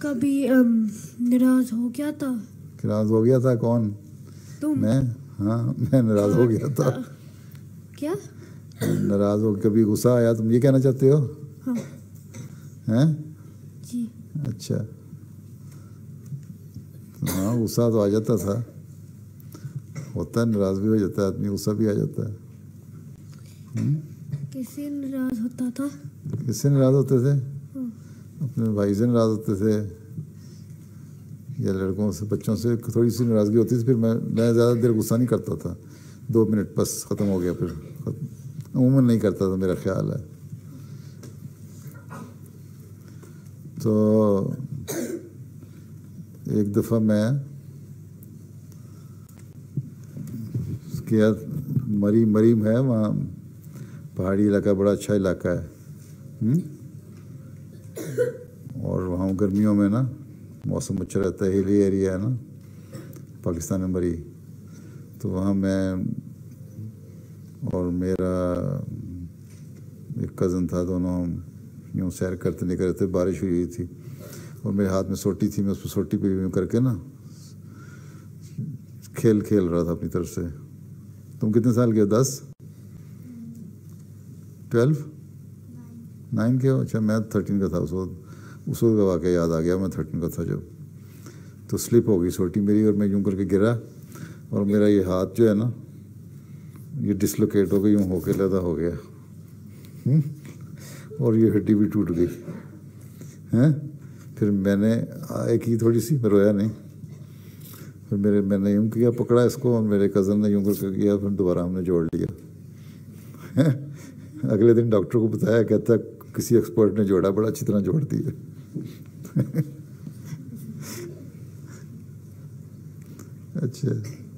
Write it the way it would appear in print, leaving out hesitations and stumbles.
کبھی ناراض ہو گیا تھا؟ ناراض ہو گیا تھا کون؟ تم؟ میں؟ ہاں میں ناراض ہو گیا تھا. کیا ناراض ہو کبھی غصہ آیا تم یہ کہنا چاہتے ہو؟ ہاں ہیں؟ جی. اچھا ہاں غصہ تو آ جاتا تھا, ہوتا ہے, ناراض بھی ہو جاتا ہے آدمی, غصہ بھی آ جاتا ہے. کس سے ناراض ہوتا تھا؟ کس سے ناراض ہوتے تھے؟ اپنے بھائی سے ناراض ہوتے تھے یا لڑکوں سے, بچوں سے تھوڑی سی ناراضگی ہوتی تھی. پھر میں زیادہ دیر غصہ نہیں کرتا تھا, 2 منٹ بس ختم ہو گیا. پھر عموماً نہیں کرتا تھا, میرا خیال ہے. تو ایک دفعہ میں کیا, مریم ہے وہاں, پہاڑی علاقہ, بڑا اچھا علاقہ ہے, اور وہاں گرمیوں میں نا موسم اچھا رہتا ہے, ہلی ایریا ہے نا پاکستان میں مری. تو وہاں میں اور میرا ایک کزن تھا, دونوں یوں سیر کرتے نکل رہے تھے. بارش ہوئی تھی اور میرے ہاتھ میں سوٹی تھی, میں اس پہ سوٹی پہ یوں کر کے نا کھیل رہا تھا اپنی طرف سے. تم کتنے سال کے ہو؟ 10 12 9 کے ہو؟ اچھا میں 13 کا تھا اس وقت کا واقعہ یاد آ گیا. میں 13 کا تھا جب. تو سلپ ہو گئی سوٹی میری اور میں یوں کر کے گرا, اور میرا یہ ہاتھ جو ہے نا یہ ڈسلوکیٹ ہو گئی, یوں ہو کے لدا ہو گیا, اور یہ ہڈی بھی ٹوٹ گئی. پھر میں نے کی تھوڑی سی, میں رویا نہیں. پھر میں نے یوں کیا, پکڑا اس کو, اور میرے کزن نے یوں کر کے کیا, پھر دوبارہ ہم نے جوڑ لیا. اگلے دن ڈاکٹر کو بتایا, کہتا کسی ایکسپرٹ نے جوڑا, بڑا اچھی طرح جوڑ دیا. اچھا